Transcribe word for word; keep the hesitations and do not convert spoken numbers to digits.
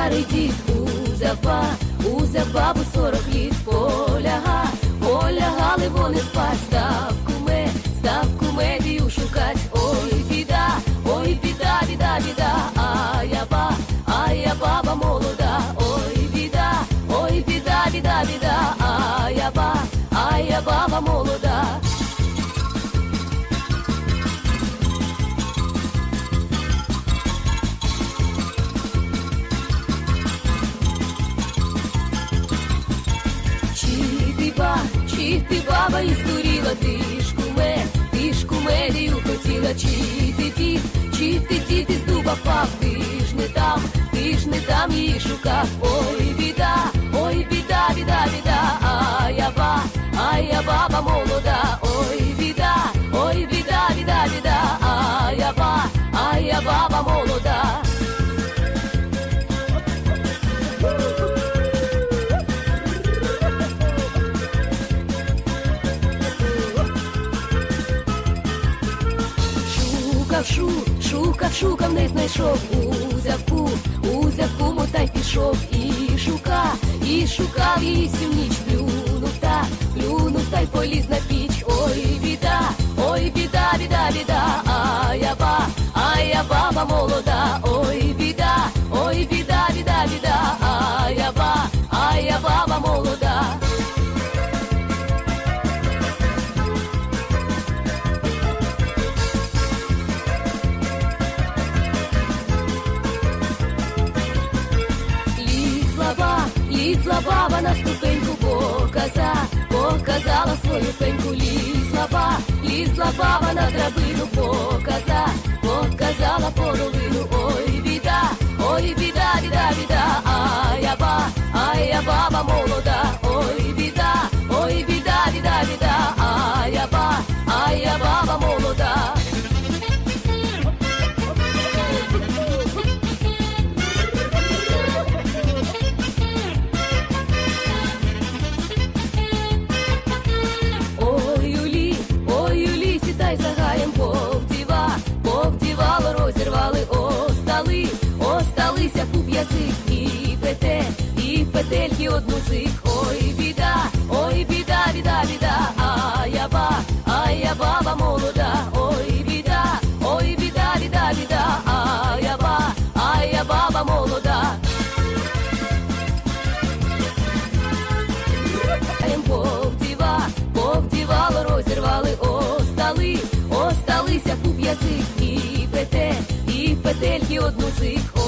старий дід узяв ба, узяв бабу сорок літ, поляга, полягали вони спать, став куме, став кумедію шукать. Ой, біда, ой, біда, біда, біда, а я ба, а я баба молода. Ой, біда, ой, біда, біда, біда, а я ба, а я баба молода. Чи ти, баба, і здуріла, ти ж куме, ти ж кумедію хотіла, чи ти дід, чи ти дід із дуба впав, ти ж не там, ти ж не там її шукав. Ой, біда, ой, біда, біда, біда, а я ба, а я баба молода. Ой, біда, ой, біда, біда, біда, а я ба, а я баба молода. Шу, шукав, шукав, не знайшов, узяв ку, узяв куму та й пішов, і шукав, і шукав її всю ніч, плюнув та, плюнув та й поліз на піч. Ой, біда, ой, біда, біда, біда, а я ба, а я баба молода. Ой, біда, ой, біда, біда, біда, а я ба, а я баба молода. Лізла баба на ступеньку, показа, показала свою феньку. Лізла ба, лізла баба на драбину, показа, показала половину. Ой, біда, ой, біда, біда, біда, а я ба, а я баба молода. Ой, біда, ой, біда, біда, біда, а я ба, а я баба молода. Розірвали, остали, осталися куп язик, і пете, і петельки одну цих. Ой, біда, ой, біда, біда, біда, а я ба, а я баба молода. Ой, біда, ой, біда, біда, біда, а я ба, а я баба молода. Повдіва, повдівало, розірвали, остали, осталися куп язик, і пете, і петельки одну цих.